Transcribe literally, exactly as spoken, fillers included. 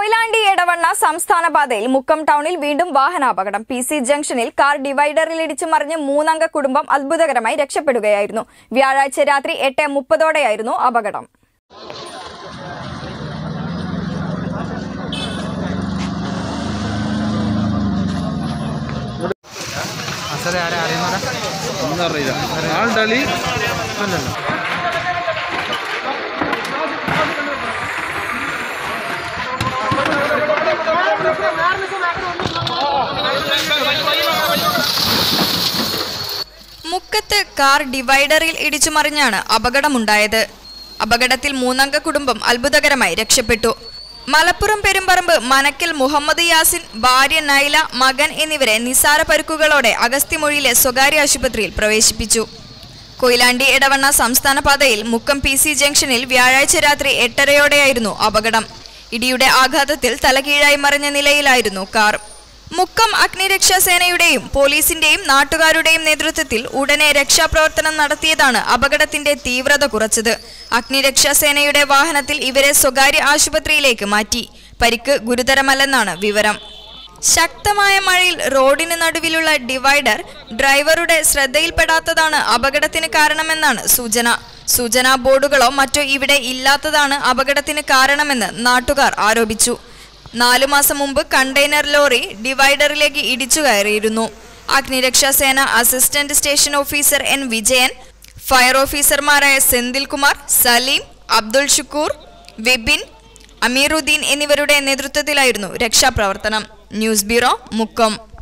കൊയിലാണ്ടി എടവണ സംസ്ഥാന പാതയിൽ മുക്കം ടൗണിൽ വീണ്ടും വാഹനാപകടം. പി സി ജംഗ്ഷനിൽ കാർ ഡിവൈഡറിൽ ഇടിച്ചു മറിഞ്ഞ് മൂന്നംഗ കുടുംബം അത്ഭുതകരമായി രക്ഷപ്പെടുകയായിരുന്നു. വ്യാഴാഴ്ച രാത്രി എട്ട് മുപ്പതോടെയായിരുന്നു അപകടം. മുക്കത്ത് കാർ ഡിവൈഡറിൽ ഇടിച്ചു മറിഞ്ഞാണ് അപകടമുണ്ടായത്. അപകടത്തിൽ മൂന്നംഗ കുടുംബം അത്ഭുതകരമായി രക്ഷപ്പെട്ടു. മലപ്പുറം പെരുമ്പറമ്പ് മനക്കൽ മുഹമ്മദ് യാസിൻ, ഭാര്യ നൈല, മകൻ എന്നിവരെ നിസാര പരുക്കുകളോടെ അഗസ്ത്യമൊഴിയിലെ സ്വകാര്യ ആശുപത്രിയിൽ പ്രവേശിപ്പിച്ചു. കൊയിലാണ്ടി എടവണ സംസ്ഥാന പാതയിൽ മുക്കം പി സി ജംഗ്ഷനിൽ വ്യാഴാഴ്ച രാത്രി എട്ടരയോടെയായിരുന്നു അപകടം. ഇടിയുടെ ആഘാതത്തിൽ തലകീഴായി മറിഞ്ഞ നിലയിലായിരുന്നു കാർ. മുക്കം അഗ്നിരക്ഷാസേനയുടെയും പോലീസിന്റെയും നാട്ടുകാരുടെയും നേതൃത്വത്തിൽ ഉടനെ രക്ഷാപ്രവർത്തനം നടത്തിയതാണ് അപകടത്തിന്റെ തീവ്രത കുറച്ചത്. അഗ്നിരക്ഷാസേനയുടെ വാഹനത്തിൽ ഇവരെ സ്വകാര്യ ആശുപത്രിയിലേക്ക് മാറ്റി. പരിക്ക് ഗുരുതരമല്ലെന്നാണ് വിവരം. ശക്തമായ മഴയിൽ റോഡിന് നടുവിലുള്ള ഡിവൈഡർ ഡ്രൈവറുടെ ശ്രദ്ധയിൽപ്പെടാത്തതാണ് അപകടത്തിന് കാരണമെന്നാണ് സൂചന. സൂചനാ ബോർഡുകളോ മറ്റോ ഇവിടെ ഇല്ലാത്തതാണ് അപകടത്തിന് കാരണമെന്ന് നാട്ടുകാർ ആരോപിച്ചു. നാലു മാസം മുമ്പ് കണ്ടെയ്നർ ലോറി ഡിവൈഡറിലേക്ക് ഇടിച്ചു കയറിയിരുന്നു. അഗ്നിരക്ഷാസേന assistant station officer N Vijayan, fire ഓഫീസർമാരായ സെന്തിൽ കുമാർ, സലീം, അബ്ദുൾ ഷുക്കൂർ, വിപിൻ, അമീറുദ്ദീൻ എന്നിവരുടെ നേതൃത്വത്തിലായിരുന്നു രക്ഷാപ്രവർത്തനം. News bureau, Mukkam.